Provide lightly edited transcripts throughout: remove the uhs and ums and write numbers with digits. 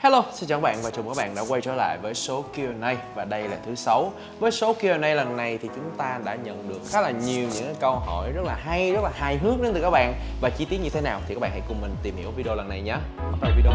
Hello, xin chào các bạn và chào mừng các bạn đã quay trở lại với số Q&A và đây là thứ 6. Với số Q&A lần này thì chúng ta đã nhận được khá là nhiều những câu hỏi rất là hay, rất là hài hước đến từ các bạn. Và chi tiết như thế nào thì các bạn hãy cùng mình tìm hiểu video lần này nhé. Bắt đầu video.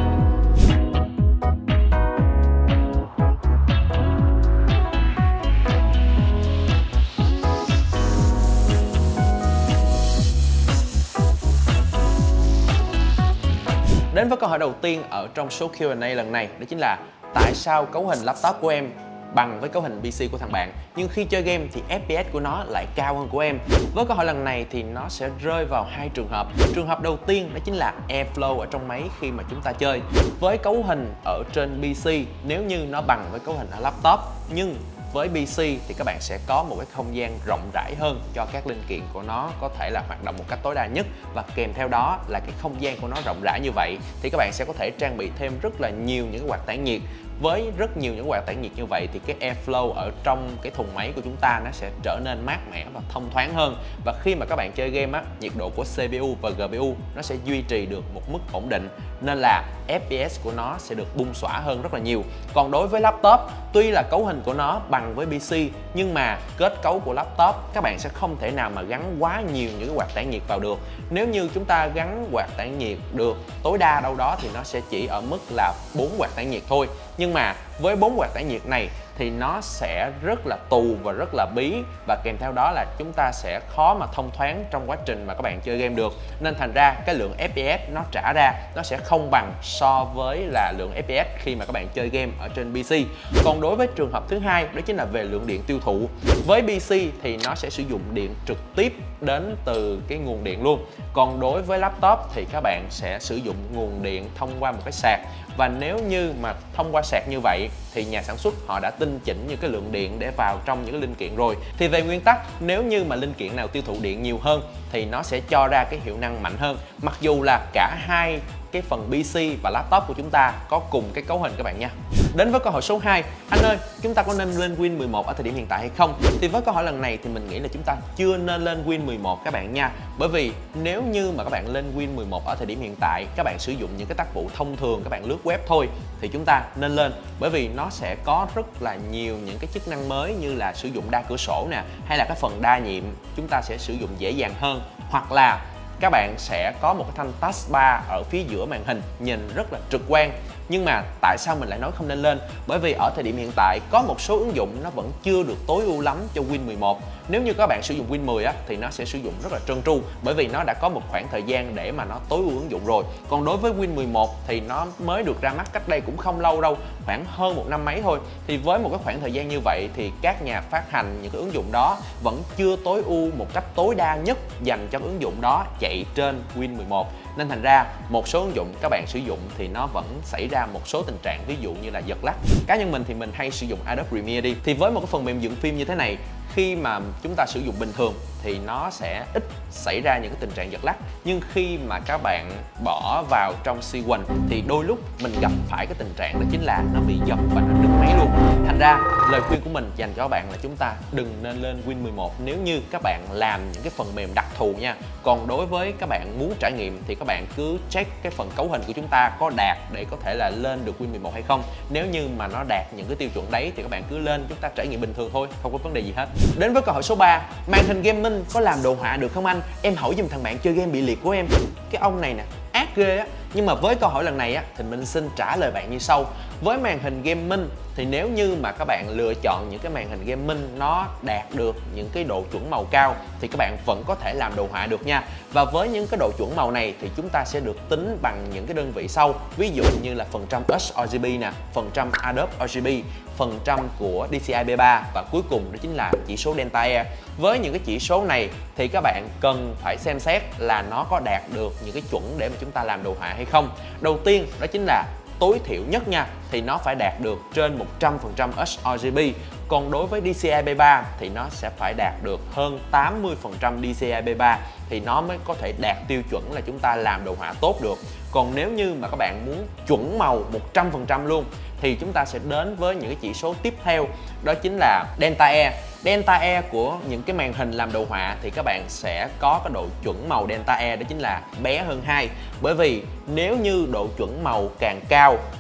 Đến với câu hỏi đầu tiên ở trong số Q&A lần này, đó chính là tại sao cấu hình laptop của em bằng với cấu hình PC của thằng bạn, nhưng khi chơi game thì FPS của nó lại cao hơn của em. Với câu hỏi lần này thì nó sẽ rơi vào hai trường hợp. Trường hợp đầu tiên đó chính là airflow ở trong máy khi mà chúng ta chơi. Với cấu hình ở trên PC, nếu như nó bằng với cấu hình ở laptop, nhưng với PC thì các bạn sẽ có một cái không gian rộng rãi hơn cho các linh kiện của nó có thể là hoạt động một cách tối đa nhất, và kèm theo đó là cái không gian của nó rộng rãi như vậy thì các bạn sẽ có thể trang bị thêm rất là nhiều những quạt tản nhiệt. Với rất nhiều những quạt tản nhiệt như vậy thì cái airflow ở trong cái thùng máy của chúng ta nó sẽ trở nên mát mẻ và thông thoáng hơn, và khi mà các bạn chơi game á, nhiệt độ của CPU và GPU nó sẽ duy trì được một mức ổn định, nên là FPS của nó sẽ được bung xõa hơn rất là nhiều. Còn đối với laptop, tuy là cấu hình của nó bằng với PC nhưng mà kết cấu của laptop các bạn sẽ không thể nào mà gắn quá nhiều những quạt tản nhiệt vào được. Nếu như chúng ta gắn quạt tản nhiệt được tối đa đâu đó thì nó sẽ chỉ ở mức là 4 quạt tản nhiệt thôi, nhưng mà với 4 quạt tản nhiệt này thì nó sẽ rất là tù và rất là bí, và kèm theo đó là chúng ta sẽ khó mà thông thoáng trong quá trình mà các bạn chơi game được, nên thành ra cái lượng FPS nó trả ra nó sẽ không bằng so với là lượng FPS khi mà các bạn chơi game ở trên PC. Còn đối với trường hợp thứ hai, đó chính là về lượng điện tiêu thụ. Với PC thì nó sẽ sử dụng điện trực tiếp đến từ cái nguồn điện luôn, còn đối với laptop thì các bạn sẽ sử dụng nguồn điện thông qua một cái sạc. Và nếu như mà thông qua sạc như vậy thì nhà sản xuất họ đã tinh chỉnh những cái lượng điện để vào trong những cái linh kiện rồi, thì về nguyên tắc nếu như mà linh kiện nào tiêu thụ điện nhiều hơn thì nó sẽ cho ra cái hiệu năng mạnh hơn, mặc dù là cả hai cái phần PC và laptop của chúng ta có cùng cái cấu hình các bạn nha. Đến với câu hỏi số 2, anh ơi, chúng ta có nên lên Win 11 ở thời điểm hiện tại hay không? Thì với câu hỏi lần này thì mình nghĩ là chúng ta chưa nên lên Win 11 các bạn nha. Bởi vì nếu như mà các bạn lên Win 11 ở thời điểm hiện tại, các bạn sử dụng những cái tác vụ thông thường, các bạn lướt web thôi, thì chúng ta nên lên, bởi vì nó sẽ có rất là nhiều những cái chức năng mới như là sử dụng đa cửa sổ nè, hay là cái phần đa nhiệm chúng ta sẽ sử dụng dễ dàng hơn, hoặc là các bạn sẽ có một cái thanh taskbar ở phía giữa màn hình nhìn rất là trực quan. Nhưng mà tại sao mình lại nói không nên lên? Bởi vì ở thời điểm hiện tại có một số ứng dụng nó vẫn chưa được tối ưu lắm cho Win 11. Nếu như các bạn sử dụng Win 10 á, thì nó sẽ sử dụng rất là trơn tru, bởi vì nó đã có một khoảng thời gian để mà nó tối ưu ứng dụng rồi. Còn đối với Win 11 thì nó mới được ra mắt cách đây cũng không lâu đâu, khoảng hơn một năm mấy thôi. Thì với một cái khoảng thời gian như vậy thì các nhà phát hành những cái ứng dụng đó vẫn chưa tối ưu một cách tối đa nhất dành cho ứng dụng đó chạy trên Win 11. Nên thành ra một số ứng dụng các bạn sử dụng thì nó vẫn xảy ra một số tình trạng ví dụ như là giật lắc. Cá nhân mình thì mình hay sử dụng Adobe Premiere đi. Thì với một cái phần mềm dựng phim như thế này, khi mà chúng ta sử dụng bình thường thì nó sẽ ít xảy ra những cái tình trạng giật lắc, nhưng khi mà các bạn bỏ vào trong Sequence thì đôi lúc mình gặp phải cái tình trạng đó chính là nó bị giật và nó đứt máy luôn. Thành ra lời khuyên của mình dành cho các bạn là chúng ta đừng nên lên Win 11 nếu như các bạn làm những cái phần mềm đặc thù nha. Còn đối với các bạn muốn trải nghiệm thì các bạn cứ check cái phần cấu hình của chúng ta có đạt để có thể là lên được Win 11 hay không. Nếu như mà nó đạt những cái tiêu chuẩn đấy thì các bạn cứ lên, chúng ta trải nghiệm bình thường thôi, không có vấn đề gì hết. Đến với câu hỏi số 3, màn hình gaming có làm đồ họa được không anh? Em hỏi giùm thằng bạn chơi game bị liệt của em. Cái ông này nè, ác ghê á. Nhưng mà với câu hỏi lần này á thì mình xin trả lời bạn như sau. Với màn hình gaming thì nếu như mà các bạn lựa chọn những cái màn hình gaming nó đạt được những cái độ chuẩn màu cao thì các bạn vẫn có thể làm đồ họa được nha. Và với những cái độ chuẩn màu này thì chúng ta sẽ được tính bằng những cái đơn vị sau. Ví dụ như là phần trăm sRGB nè, phần trăm Adobe RGB, phần trăm của DCI-B3 và cuối cùng đó chính là chỉ số Delta Air. Với những cái chỉ số này thì các bạn cần phải xem xét là nó có đạt được những cái chuẩn để mà chúng ta làm đồ họa hay không. Đầu tiên đó chính là tối thiểu nhất nha, thì nó phải đạt được trên 100% sRGB. Còn đối với DCI-B3 thì nó sẽ phải đạt được hơn 80% DCI-B3 thì nó mới có thể đạt tiêu chuẩn là chúng ta làm đồ họa tốt được. Còn nếu như mà các bạn muốn chuẩn màu 100% luôn thì chúng ta sẽ đến với những cái chỉ số tiếp theo, đó chính là Delta Air. Delta Air của những cái màn hình làm đồ họa thì các bạn sẽ có cái độ chuẩn màu Delta Air đó chính là bé hơn 2. Bởi vì nếu như độ chuẩn màu càng cao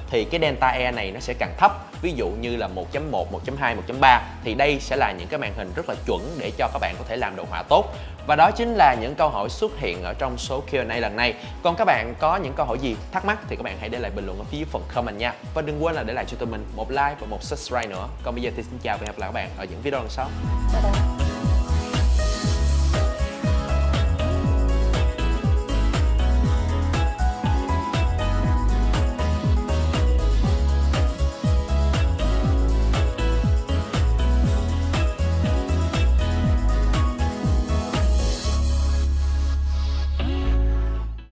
thì cái delta E này nó sẽ càng thấp. Ví dụ như là 1.1, 1.2, 1.3 thì đây sẽ là những cái màn hình rất là chuẩn để cho các bạn có thể làm đồ họa tốt. Và đó chính là những câu hỏi xuất hiện ở trong số Q&A lần này. Còn các bạn có những câu hỏi gì thắc mắc thì các bạn hãy để lại bình luận ở phía dưới phần comment nha. Và đừng quên là để lại cho tụi mình một like và một subscribe nữa. Còn bây giờ thì xin chào và hẹn gặp lại các bạn ở những video lần sau.